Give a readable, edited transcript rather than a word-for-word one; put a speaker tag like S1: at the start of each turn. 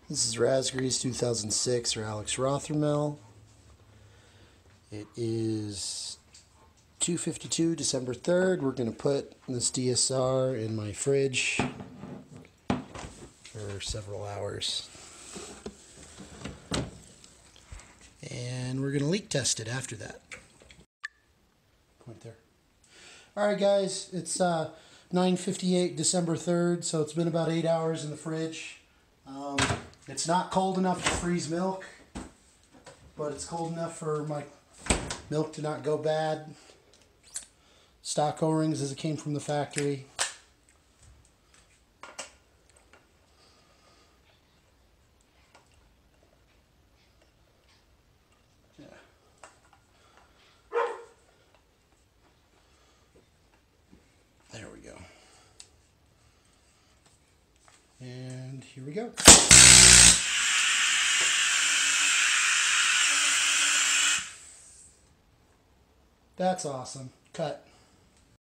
S1: This is Raspberries 2006 or Alex Rothermel. It is 2:52, December 3rd. We're going to put this DSR in my fridge for several hours. And we're going to leak test it after that. Point there. Alright guys, it's 9:58, December 3rd, so it's been about 8 hours in the fridge. It's not cold enough to freeze milk, but it's cold enough for my milk to not go bad. Stock O-rings as it came from the factory. Yeah. There we go. And here we go. That's awesome. Cut.